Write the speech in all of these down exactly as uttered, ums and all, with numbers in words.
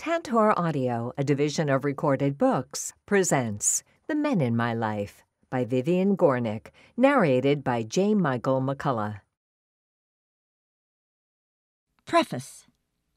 Tantor Audio, a division of Recorded Books, presents The Men in My Life by Vivian Gornick, narrated by J. Michael McCullough. Preface.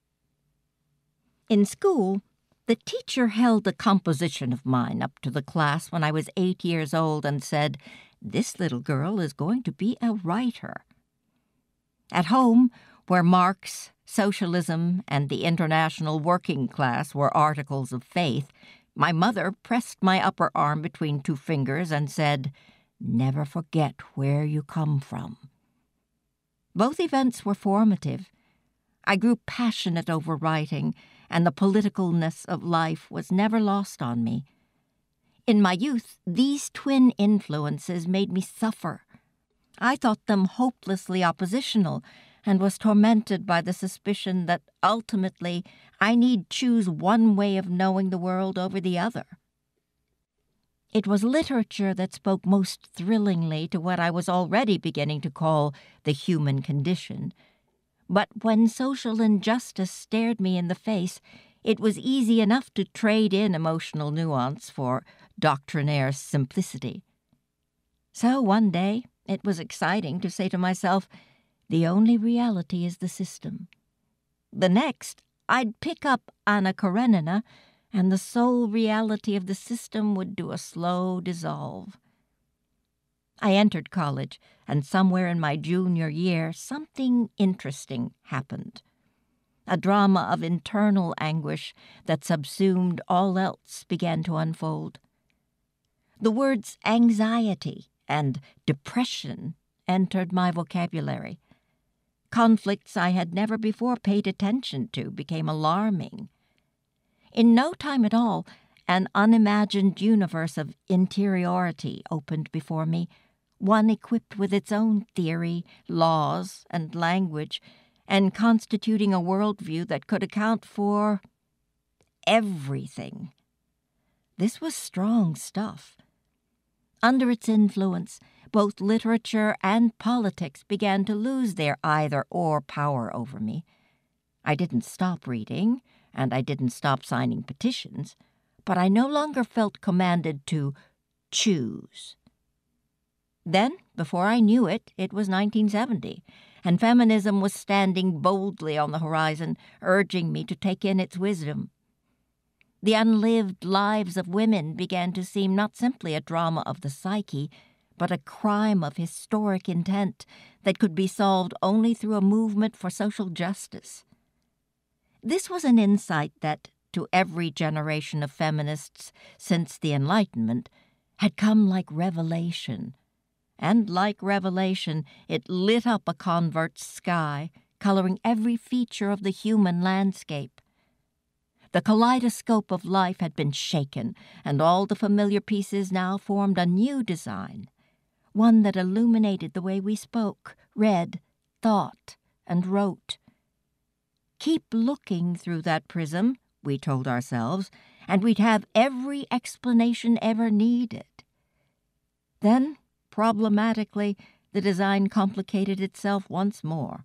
In school, the teacher held a composition of mine up to the class when I was eight years old and said, "This little girl is going to be a writer." At home, where Marx, socialism, and the international working class were articles of faith, my mother pressed my upper arm between two fingers and said, "Never forget where you come from." Both events were formative. I grew passionate over writing, and the politicalness of life was never lost on me. In my youth, these twin influences made me suffer. I thought them hopelessly oppositional, and was tormented by the suspicion that ultimately I need choose one way of knowing the world over the other. It was literature that spoke most thrillingly to what I was already beginning to call the human condition. But when social injustice stared me in the face, it was easy enough to trade in emotional nuance for doctrinaire simplicity. So one day, it was exciting to say to myself, the only reality is the system. The next, I'd pick up Anna Karenina, and the sole reality of the system would do a slow dissolve. I entered college, and somewhere in my junior year, something interesting happened. A drama of internal anguish that subsumed all else began to unfold. The words anxiety and depression entered my vocabulary. Conflicts I had never before paid attention to became alarming. In no time at all, an unimagined universe of interiority opened before me, one equipped with its own theory, laws, and language, and constituting a worldview that could account for everything. This was strong stuff. Under its influence, both literature and politics began to lose their either-or power over me. I didn't stop reading, and I didn't stop signing petitions, but I no longer felt commanded to choose. Then, before I knew it, it was nineteen seventy, and feminism was standing boldly on the horizon, urging me to take in its wisdom. The unlived lives of women began to seem not simply a drama of the psyche, but a crime of historic intent that could be solved only through a movement for social justice. This was an insight that, to every generation of feminists since the Enlightenment, had come like revelation. And like revelation, it lit up a convert's sky, coloring every feature of the human landscape. The kaleidoscope of life had been shaken, and all the familiar pieces now formed a new design, one that illuminated the way we spoke, read, thought, and wrote. Keep looking through that prism, we told ourselves, and we'd have every explanation ever needed. Then, problematically, the design complicated itself once more.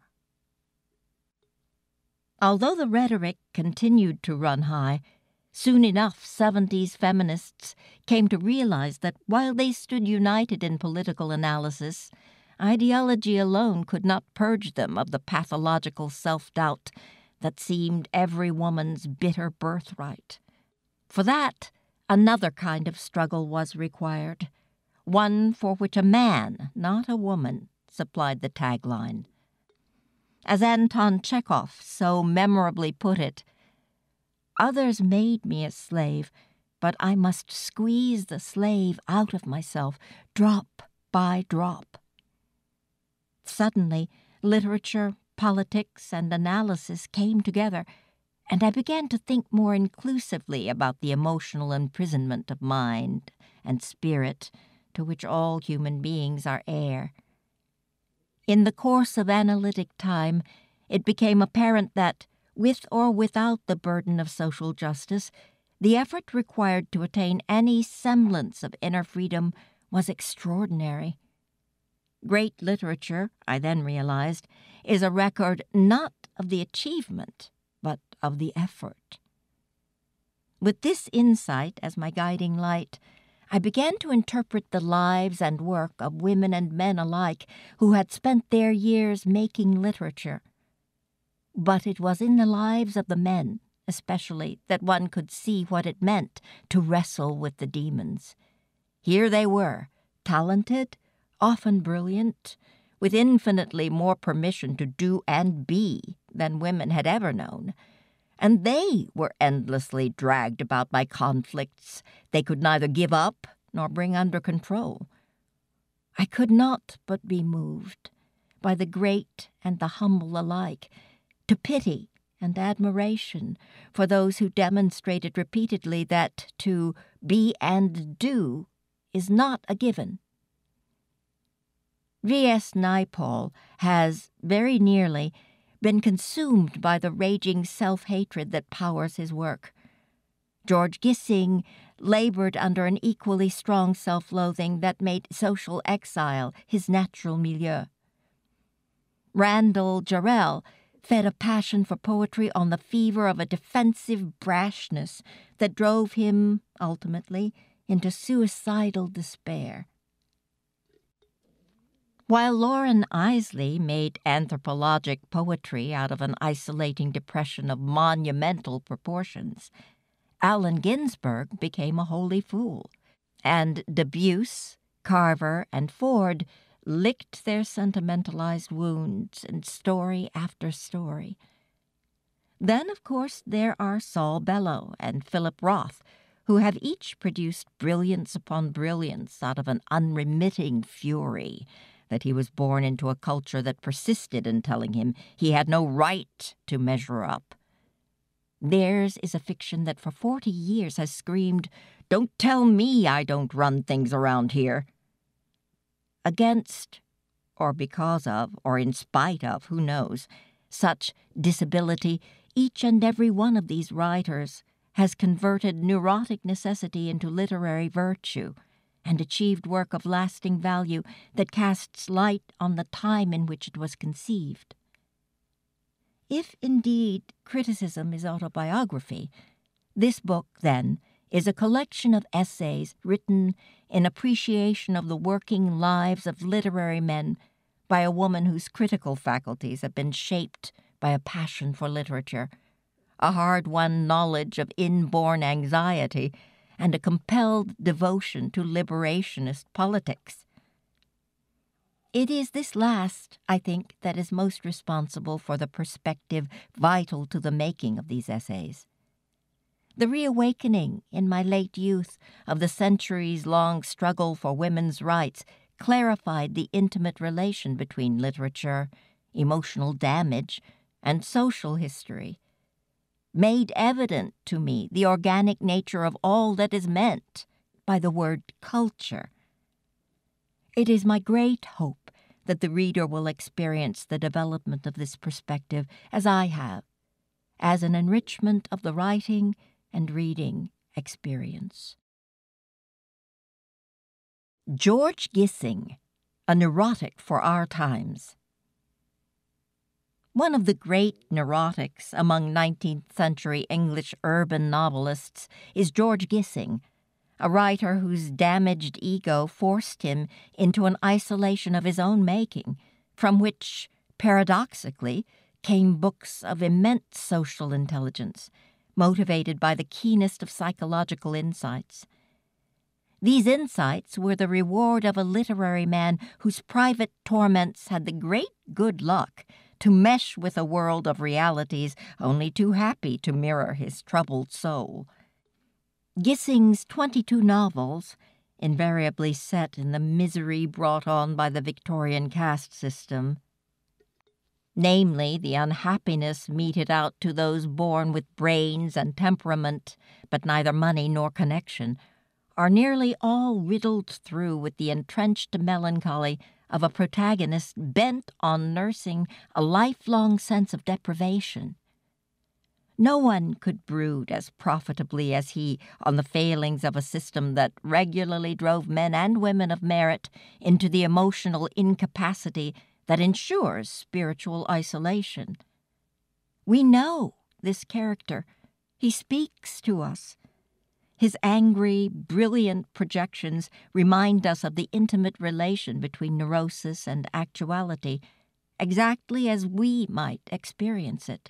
Although the rhetoric continued to run high, soon enough seventies feminists came to realize that while they stood united in political analysis, ideology alone could not purge them of the pathological self-doubt that seemed every woman's bitter birthright. For that, another kind of struggle was required, one for which a man, not a woman, supplied the tagline. As Anton Chekhov so memorably put it, "Others made me a slave, but I must squeeze the slave out of myself, drop by drop." Suddenly, literature, politics, and analysis came together, and I began to think more inclusively about the emotional imprisonment of mind and spirit to which all human beings are heir. In the course of analytic time, it became apparent that, with or without the burden of social justice, the effort required to attain any semblance of inner freedom was extraordinary. Great literature, I then realized, is a record not of the achievement, but of the effort. With this insight as my guiding light, I began to interpret the lives and work of women and men alike who had spent their years making literature. But it was in the lives of the men, especially, that one could see what it meant to wrestle with the demons. Here they were, talented, often brilliant, with infinitely more permission to do and be than women had ever known. And they were endlessly dragged about by conflicts they could neither give up nor bring under control. I could not but be moved by the great and the humble alike, to pity and admiration for those who demonstrated repeatedly that to be and do is not a given. V S Naipaul has, very nearly, been consumed by the raging self-hatred that powers his work. George Gissing labored under an equally strong self-loathing that made social exile his natural milieu. Randall Jarrell fed a passion for poetry on the fever of a defensive brashness that drove him, ultimately, into suicidal despair. While Loren Eiseley made anthropologic poetry out of an isolating depression of monumental proportions, Allen Ginsberg became a holy fool, and Debussy, Carver, and Ford licked their sentimentalized wounds in story after story. Then, of course, there are Saul Bellow and Philip Roth, who have each produced brilliance upon brilliance out of an unremitting fury that he was born into a culture that persisted in telling him he had no right to measure up. Theirs is a fiction that for forty years has screamed, "Don't tell me I don't run things around here." Against, or because of, or in spite of, who knows, such disability, each and every one of these writers has converted neurotic necessity into literary virtue and achieved work of lasting value that casts light on the time in which it was conceived. If indeed criticism is autobiography, this book, then, is a collection of essays written in appreciation of the working lives of literary men by a woman whose critical faculties have been shaped by a passion for literature, a hard-won knowledge of inborn anxiety, and a compelled devotion to liberationist politics. It is this last, I think, that is most responsible for the perspective vital to the making of these essays. The reawakening in my late youth of the centuries-long struggle for women's rights clarified the intimate relation between literature, emotional damage, and social history, made evident to me the organic nature of all that is meant by the word culture. It is my great hope that the reader will experience the development of this perspective as I have, as an enrichment of the writing and reading experience. George Gissing, a neurotic for our times. One of the great neurotics among nineteenth century English urban novelists is George Gissing, a writer whose damaged ego forced him into an isolation of his own making, from which, paradoxically, came books of immense social intelligence, motivated by the keenest of psychological insights. These insights were the reward of a literary man whose private torments had the great good luck to mesh with a world of realities only too happy to mirror his troubled soul. Gissing's twenty-two novels, invariably set in the misery brought on by the Victorian caste system, namely the unhappiness meted out to those born with brains and temperament, but neither money nor connection, are nearly all riddled through with the entrenched melancholy of a protagonist bent on nursing a lifelong sense of deprivation. No one could brood as profitably as he on the failings of a system that regularly drove men and women of merit into the emotional incapacity that ensures spiritual isolation. We know this character. He speaks to us, His angry, brilliant projections remind us of the intimate relation between neurosis and actuality, exactly as we might experience it.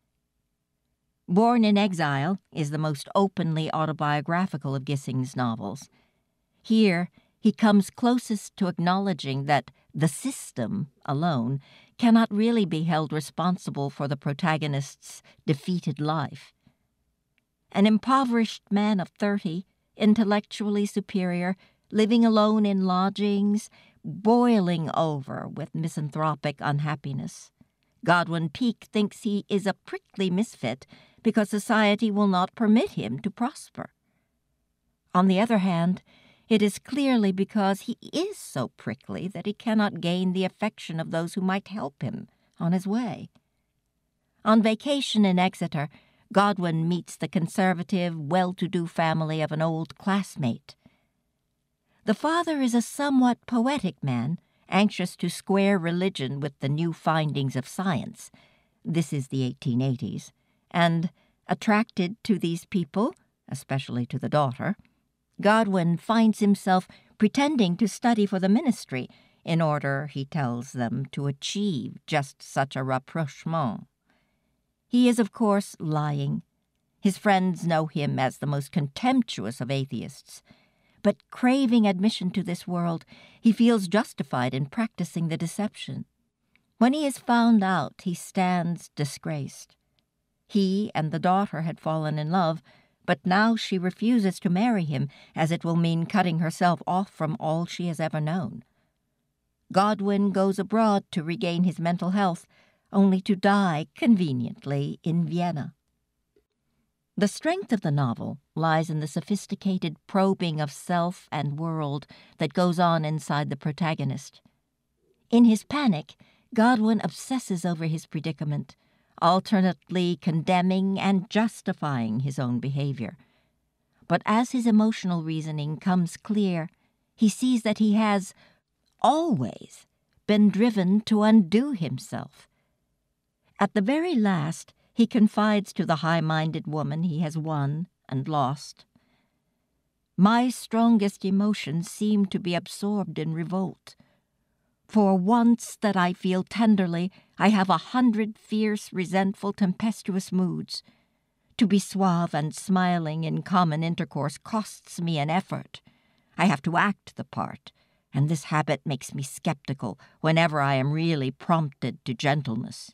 Born in Exile is the most openly autobiographical of Gissing's novels. Here, he comes closest to acknowledging that the system alone cannot really be held responsible for the protagonist's defeated life. An impoverished man of thirty, intellectually superior, living alone in lodgings, boiling over with misanthropic unhappiness. Godwin Peak thinks he is a prickly misfit because society will not permit him to prosper. On the other hand, it is clearly because he is so prickly that he cannot gain the affection of those who might help him on his way. On vacation in Exeter, Godwin meets the conservative, well-to-do family of an old classmate. The father is a somewhat poetic man, anxious to square religion with the new findings of science. This is the eighteen eighties. And, attracted to these people, especially to the daughter, Godwin finds himself pretending to study for the ministry in order, he tells them, to achieve just such a rapprochement. He is, of course, lying. His friends know him as the most contemptuous of atheists. But craving admission to this world, he feels justified in practicing the deception. When he is found out, he stands disgraced. He and the daughter had fallen in love, but now she refuses to marry him, as it will mean cutting herself off from all she has ever known. Godwin goes abroad to regain his mental health, only to die conveniently in Vienna. The strength of the novel lies in the sophisticated probing of self and world that goes on inside the protagonist. In his panic, Godwin obsesses over his predicament, alternately condemning and justifying his own behavior. But as his emotional reasoning comes clear, he sees that he has always been driven to undo himself. At the very last, he confides to the high-minded woman he has won and lost. My strongest emotions seem to be absorbed in revolt. For once that I feel tenderly, I have a hundred fierce, resentful, tempestuous moods. To be suave and smiling in common intercourse costs me an effort. I have to act the part, and this habit makes me skeptical whenever I am really prompted to gentleness.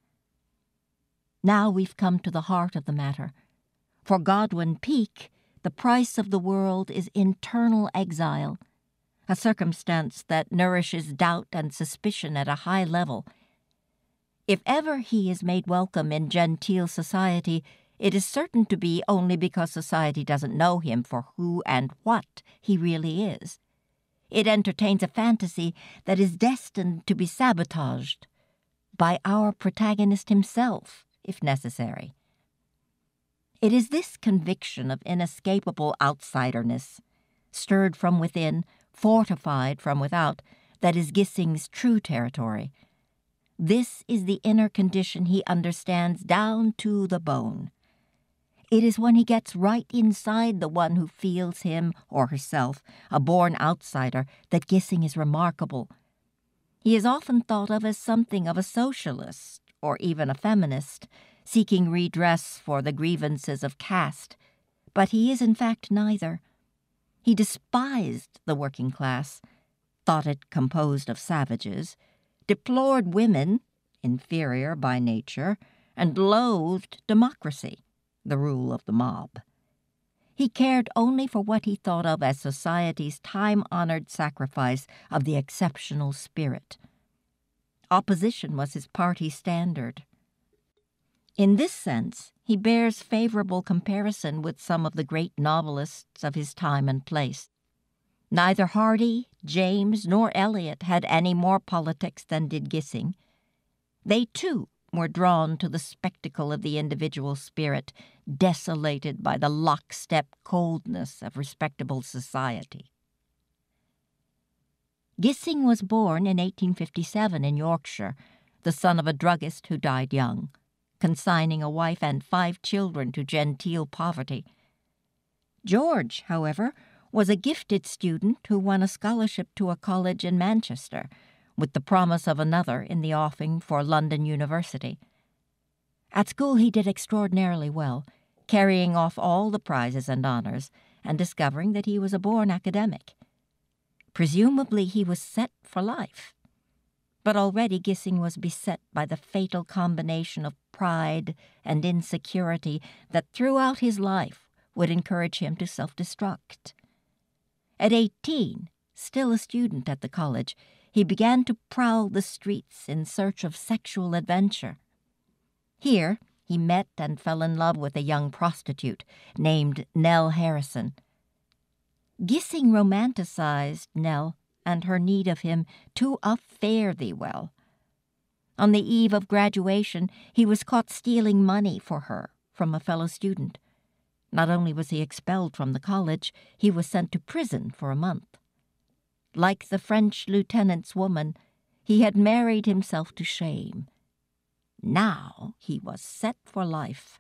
Now we've come to the heart of the matter. For Godwin Peak, the price of the world is internal exile, a circumstance that nourishes doubt and suspicion at a high level. If ever he is made welcome in genteel society, it is certain to be only because society doesn't know him for who and what he really is. It entertains a fantasy that is destined to be sabotaged by our protagonist himself, if necessary. It is this conviction of inescapable outsiderness, stirred from within, fortified from without, that is Gissing's true territory. This is the inner condition he understands down to the bone. It is when he gets right inside the one who feels him or herself a born outsider that Gissing is remarkable. He is often thought of as something of a socialist, or even a feminist, seeking redress for the grievances of caste, but he is in fact neither. He despised the working class, thought it composed of savages, deplored women, inferior by nature, and loathed democracy, the rule of the mob. He cared only for what he thought of as society's time-honored sacrifice of the exceptional spirit. Opposition was his party standard. In this sense, he bears favorable comparison with some of the great novelists of his time and place. Neither Hardy, James, nor Eliot had any more politics than did Gissing. They, too, were drawn to the spectacle of the individual spirit, desolated by the lockstep coldness of respectable society. Gissing was born in eighteen fifty-seven in Yorkshire, the son of a druggist who died young, consigning a wife and five children to genteel poverty. George, however, was a gifted student who won a scholarship to a college in Manchester, with the promise of another in the offing for London University. At school he did extraordinarily well, carrying off all the prizes and honors, and discovering that he was a born academic. Presumably he was set for life. But already Gissing was beset by the fatal combination of pride and insecurity that throughout his life would encourage him to self-destruct. At eighteen, still a student at the college, he began to prowl the streets in search of sexual adventure. Here he met and fell in love with a young prostitute named Nell Harrison. Gissing romanticized Nell and her need of him to a fare-thee-well. On the eve of graduation, he was caught stealing money for her from a fellow student. Not only was he expelled from the college, he was sent to prison for a month. Like the French lieutenant's woman, he had married himself to shame. Now he was set for life.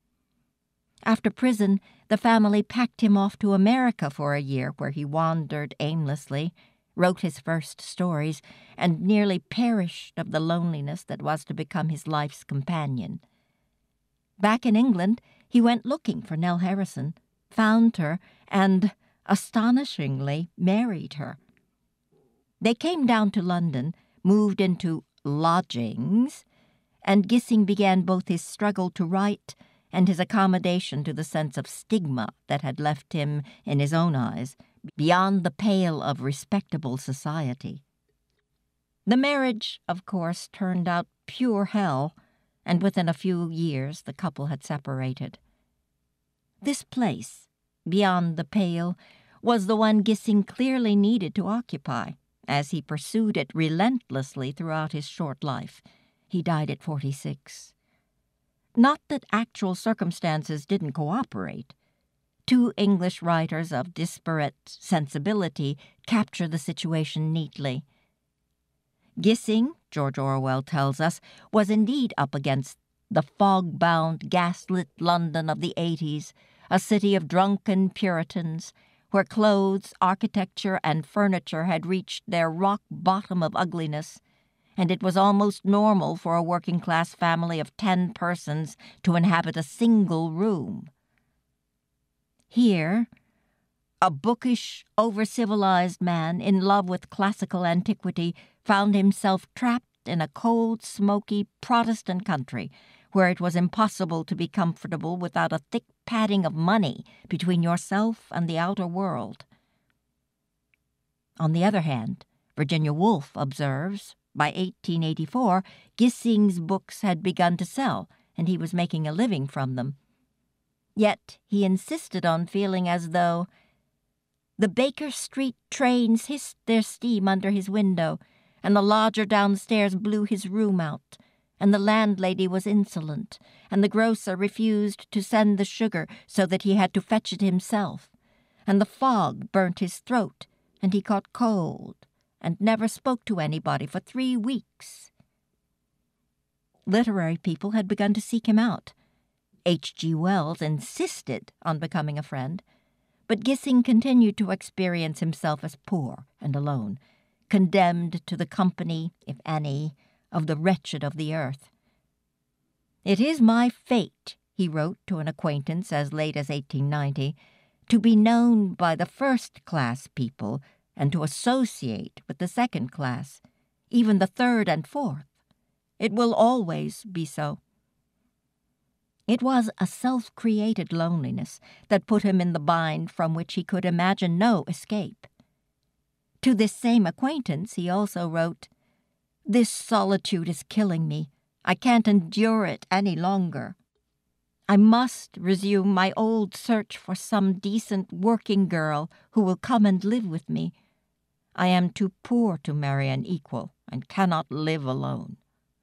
After prison, the family packed him off to America for a year, where he wandered aimlessly, wrote his first stories, and nearly perished of the loneliness that was to become his life's companion. Back in England, he went looking for Nell Harrison, found her, and, astonishingly, married her. They came down to London, moved into lodgings, and Gissing began both his struggle to write and his accommodation to the sense of stigma that had left him, in his own eyes, beyond the pale of respectable society. The marriage, of course, turned out pure hell, and within a few years the couple had separated. This place, beyond the pale, was the one Gissing clearly needed to occupy, as he pursued it relentlessly throughout his short life. He died at forty-six. Not that actual circumstances didn't cooperate. Two English writers of disparate sensibility capture the situation neatly. Gissing, George Orwell tells us, was indeed up against the fog-bound, gaslit London of the eighties, a city of drunken Puritans, where clothes, architecture, and furniture had reached their rock bottom of ugliness, and it was almost normal for a working-class family of ten persons to inhabit a single room. Here, a bookish, over-civilized man in love with classical antiquity found himself trapped in a cold, smoky Protestant country where it was impossible to be comfortable without a thick padding of money between yourself and the outer world. On the other hand, Virginia Woolf observes, by eighteen eighty-four, Gissing's books had begun to sell, and he was making a living from them. Yet he insisted on feeling as though the Baker Street trains hissed their steam under his window, and the lodger downstairs blew his room out, and the landlady was insolent, and the grocer refused to send the sugar so that he had to fetch it himself, and the fog burnt his throat, and he caught cold, and never spoke to anybody for three weeks. Literary people had begun to seek him out. H G Wells insisted on becoming a friend, but Gissing continued to experience himself as poor and alone, condemned to the company, if any, of the wretched of the earth. "It is my fate," he wrote to an acquaintance as late as eighteen ninety, "to be known by the first-class people and to associate with the second class, even the third and fourth. It will always be so." It was a self-created loneliness that put him in the bind from which he could imagine no escape. To this same acquaintance he also wrote, "This solitude is killing me. I can't endure it any longer. I must resume my old search for some decent working girl who will come and live with me. I am too poor to marry an equal and cannot live alone."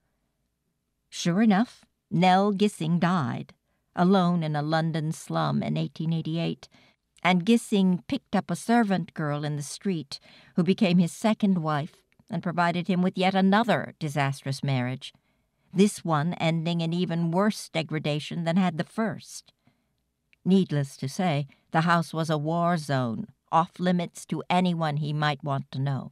Sure enough, Nell Gissing died, alone in a London slum in eighteen eighty-eight, and Gissing picked up a servant girl in the street who became his second wife and provided him with yet another disastrous marriage, this one ending in even worse degradation than had the first. Needless to say, the house was a war zone, off-limits to anyone he might want to know.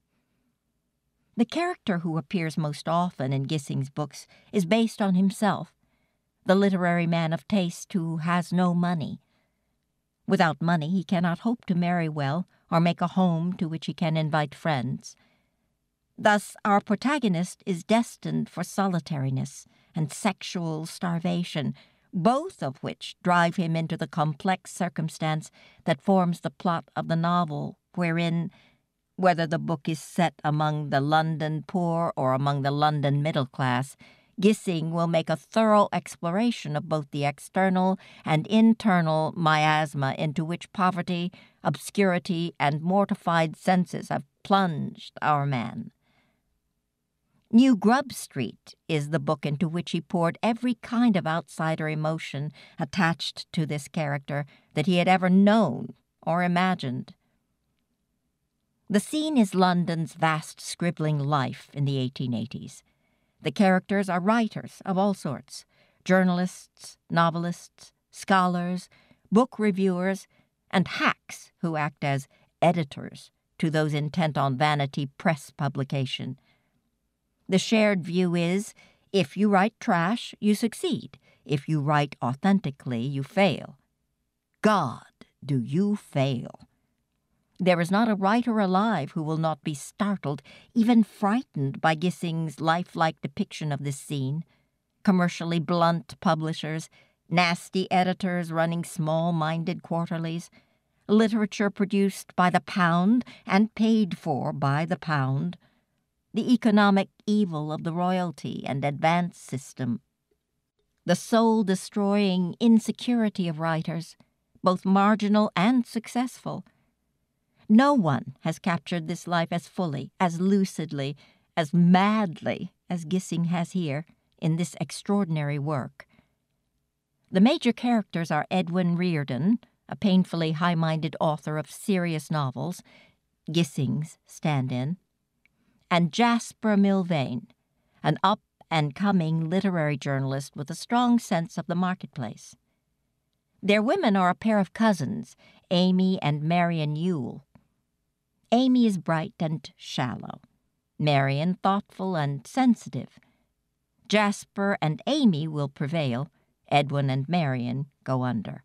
The character who appears most often in Gissing's books is based on himself, the literary man of taste who has no money. Without money, he cannot hope to marry well or make a home to which he can invite friends. Thus, our protagonist is destined for solitariness and sexual starvation, both of which drive him into the complex circumstance that forms the plot of the novel, wherein, whether the book is set among the London poor or among the London middle class, Gissing will make a thorough exploration of both the external and internal miasma into which poverty, obscurity, and mortified senses have plunged our man. New Grub Street is the book into which he poured every kind of outsider emotion attached to this character that he had ever known or imagined. The scene is London's vast scribbling life in the eighteen eighties. The characters are writers of all sorts, journalists, novelists, scholars, book reviewers, and hacks who act as editors to those intent on vanity press publication. The shared view is, if you write trash, you succeed. If you write authentically, you fail. God, do you fail! There is not a writer alive who will not be startled, even frightened, by Gissing's lifelike depiction of this scene. Commercially blunt publishers, nasty editors running small-minded quarterlies, literature produced by the pound and paid for by the pound, the economic evil of the royalty and advance system, the soul-destroying insecurity of writers, both marginal and successful. No one has captured this life as fully, as lucidly, as madly as Gissing has here in this extraordinary work. The major characters are Edwin Reardon, a painfully high-minded author of serious novels, Gissing's stand-in, and Jasper Milvain, an up-and-coming literary journalist with a strong sense of the marketplace. Their women are a pair of cousins, Amy and Marion Yule. Amy is bright and shallow, Marion thoughtful and sensitive. Jasper and Amy will prevail, Edwin and Marion go under.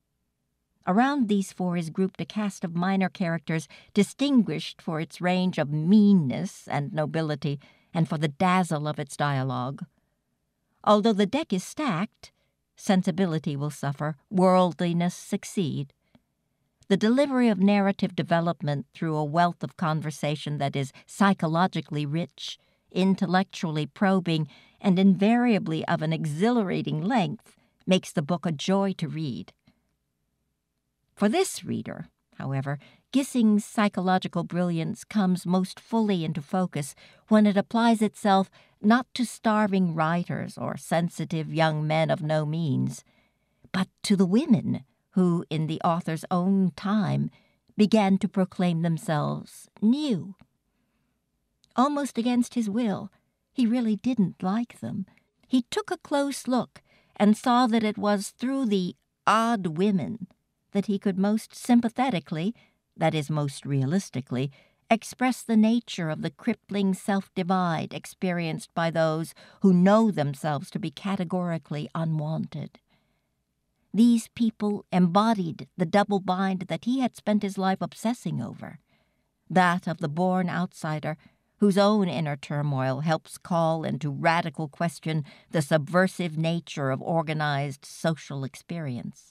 Around these four is grouped a cast of minor characters distinguished for its range of meanness and nobility and for the dazzle of its dialogue. Although the deck is stacked, sensibility will suffer, worldliness succeed. The delivery of narrative development through a wealth of conversation that is psychologically rich, intellectually probing, and invariably of an exhilarating length makes the book a joy to read. For this reader, however, Gissing's psychological brilliance comes most fully into focus when it applies itself not to starving writers or sensitive young men of no means, but to the women who, in the author's own time, began to proclaim themselves new. Almost against his will, he really didn't like them. He took a close look and saw that it was through the odd women that he could most sympathetically, that is, most realistically, express the nature of the crippling self-divide experienced by those who know themselves to be categorically unwanted. These people embodied the double bind that he had spent his life obsessing over, that of the born outsider whose own inner turmoil helps call into radical question the subversive nature of organized social experience.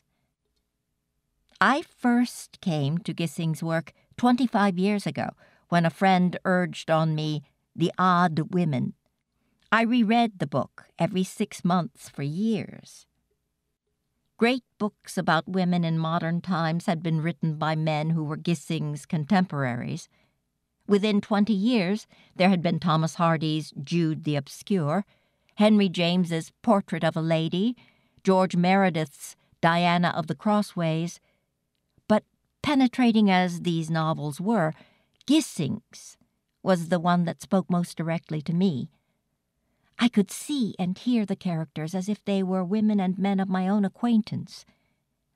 I first came to Gissing's work twenty-five years ago when a friend urged on me The Odd Women. I reread the book every six months for years. Great books about women in modern times had been written by men who were Gissing's contemporaries. Within twenty years, there had been Thomas Hardy's Jude the Obscure, Henry James's Portrait of a Lady, George Meredith's Diana of the Crossways. But penetrating as these novels were, Gissing's was the one that spoke most directly to me. I could see and hear the characters as if they were women and men of my own acquaintance.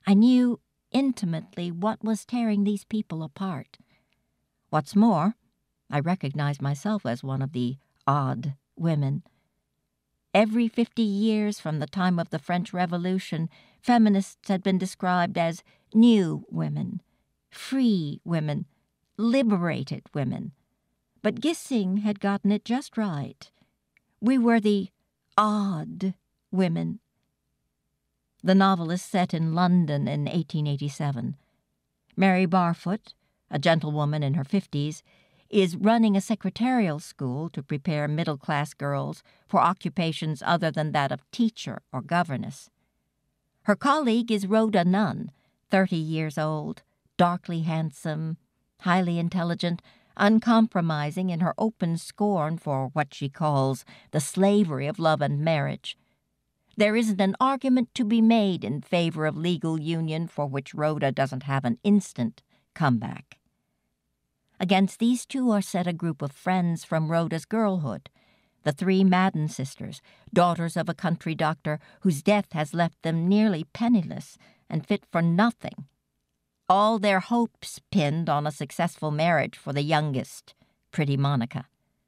I knew intimately what was tearing these people apart. What's more, I recognized myself as one of the odd women. Every fifty years from the time of the French Revolution, feminists had been described as new women, free women, liberated women. But Gissing had gotten it just right. We were the odd women. The novel is set in London in eighteen eighty-seven. Mary Barfoot, a gentlewoman in her fifties, is running a secretarial school to prepare middle-class girls for occupations other than that of teacher or governess. Her colleague is Rhoda Nunn, thirty years old, darkly handsome, highly intelligent, uncompromising in her open scorn for what she calls the slavery of love and marriage. There isn't an argument to be made in favor of legal union for which Rhoda doesn't have an instant comeback. Against these two are set a group of friends from Rhoda's girlhood, the three Madden sisters, daughters of a country doctor whose death has left them nearly penniless and fit for nothing. All their hopes pinned on a successful marriage for the youngest, pretty Monica.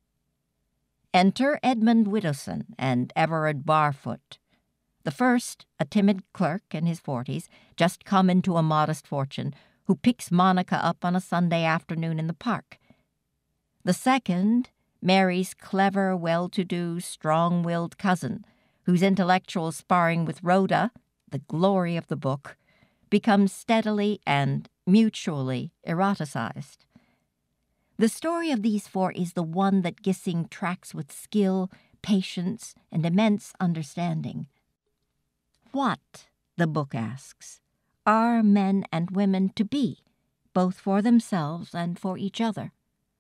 Enter Edmund Widdowson and Everard Barfoot. The first, a timid clerk in his forties, just come into a modest fortune, who picks Monica up on a Sunday afternoon in the park. The second, Mary's clever, well-to-do, strong-willed cousin, whose intellectual sparring with Rhoda, the glory of the book, becomes steadily and mutually eroticized. The story of these four is the one that Gissing tracks with skill, patience, and immense understanding. What, the book asks, are men and women to be, both for themselves and for each other?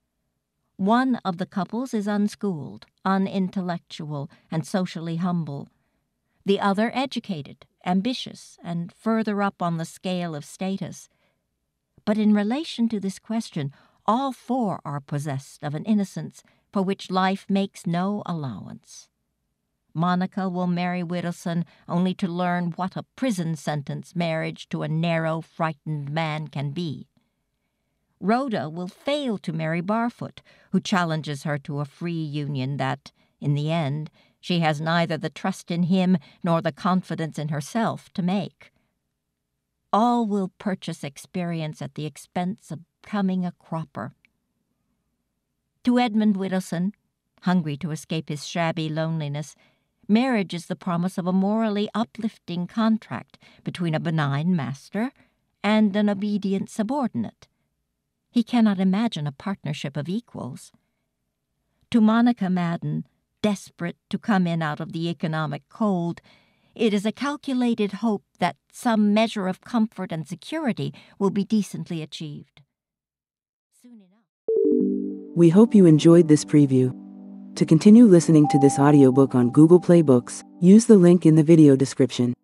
One of the couples is unschooled, unintellectual, and socially humble. The other educated, ambitious, and further up on the scale of status. But in relation to this question, all four are possessed of an innocence for which life makes no allowance. Monica will marry Widdowson only to learn what a prison sentence marriage to a narrow, frightened man can be. Rhoda will fail to marry Barfoot, who challenges her to a free union that, in the end, she has neither the trust in him nor the confidence in herself to make. All will purchase experience at the expense of becoming a cropper. To Edmund Widdowson, hungry to escape his shabby loneliness, marriage is the promise of a morally uplifting contract between a benign master and an obedient subordinate. He cannot imagine a partnership of equals. To Monica Madden, desperate to come in out of the economic cold, it is a calculated hope that some measure of comfort and security will be decently achieved. Soon enough. We hope you enjoyed this preview. To continue listening to this audiobook on Google Play Books, use the link in the video description.